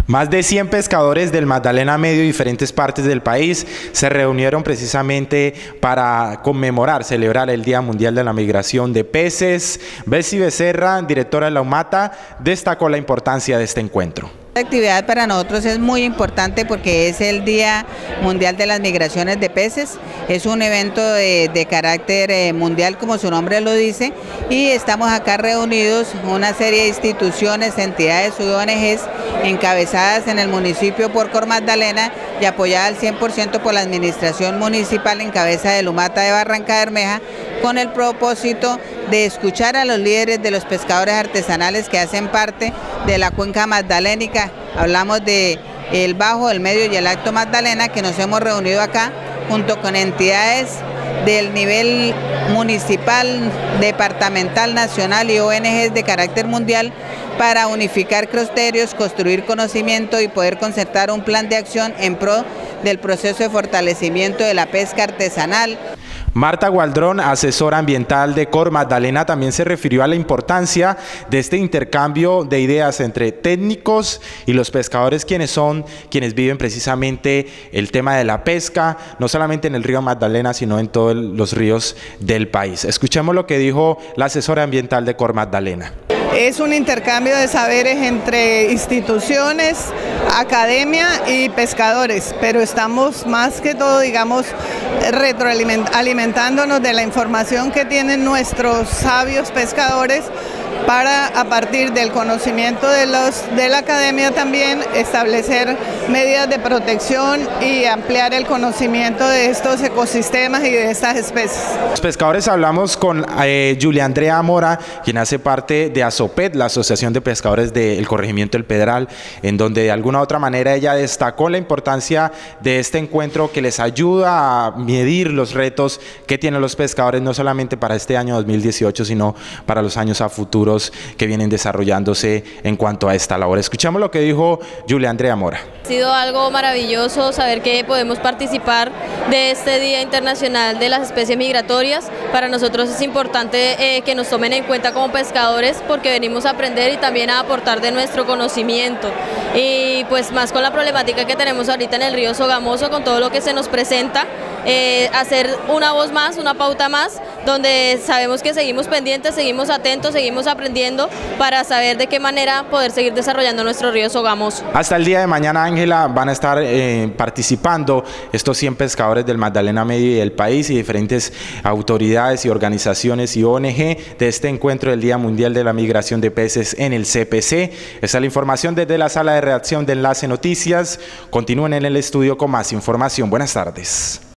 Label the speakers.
Speaker 1: Más de 100 pescadores del Magdalena Medio y diferentes partes del país se reunieron precisamente para celebrar el Día Mundial de la Migración de Peces. Bessie Becerra, directora de la UMATA, destacó la importancia de este encuentro.
Speaker 2: La actividad para nosotros es muy importante porque es el Día Mundial de las Migraciones de Peces. Es un evento de carácter mundial, como su nombre lo dice, y estamos acá reunidos una serie de instituciones, entidades y ONGs encabezadas en el municipio por Cor Magdalena y apoyada al 100% por la administración municipal en cabeza del UMATA de Barrancabermeja, con el propósito de escuchar a los líderes de los pescadores artesanales que hacen parte de la cuenca magdalénica. Hablamos de el Bajo, el Medio y el Alto Magdalena, que nos hemos reunido acá junto con entidades del nivel municipal, departamental, nacional y ONGs de carácter mundial para unificar criterios, construir conocimiento y poder concertar un plan de acción en pro del proceso de fortalecimiento de la pesca artesanal.
Speaker 1: Marta Gualdrón, asesora ambiental de Cor Magdalena, también se refirió a la importancia de este intercambio de ideas entre técnicos y los pescadores, quienes viven precisamente el tema de la pesca, no solamente en el río Magdalena, sino en todos los ríos del país. Escuchemos lo que dijo la asesora ambiental de Cor Magdalena.
Speaker 3: Es un intercambio de saberes entre instituciones, academia y pescadores, pero estamos más que todo, digamos, alimentándonos de la información que tienen nuestros sabios pescadores para, a partir del conocimiento de la academia también, establecer medidas de protección y ampliar el conocimiento de estos ecosistemas y de estas especies.
Speaker 1: Los pescadores hablamos con Julia Andrea Mora, quien hace parte de ASOPED, la Asociación de Pescadores del Corregimiento del Pedral, en donde de alguna u otra manera ella destacó la importancia de este encuentro que les ayuda a medir los retos que tienen los pescadores, no solamente para este año 2018, sino para los años a futuro que vienen desarrollándose en cuanto a esta labor. Escuchamos lo que dijo Julia Andrea Mora.
Speaker 4: Ha sido algo maravilloso saber que podemos participar de este Día Internacional de las Especies Migratorias. Para nosotros es importante que nos tomen en cuenta como pescadores porque venimos a aprender y también a aportar de nuestro conocimiento. Y pues más con la problemática que tenemos ahorita en el río Sogamoso, con todo lo que se nos presenta, hacer una voz más, una pauta más, donde sabemos que seguimos pendientes, seguimos atentos, seguimos aprendiendo para saber de qué manera poder seguir desarrollando nuestro río Sogamoso.
Speaker 1: Hasta el día de mañana, Ángela, van a estar participando estos 100 pescadores del Magdalena Medio y del país y diferentes autoridades y organizaciones y ONG de este encuentro del Día Mundial de la Migración de Peces en el CPC. Esta es la información desde la sala de redacción de Enlace Noticias. Continúen en el estudio con más información. Buenas tardes.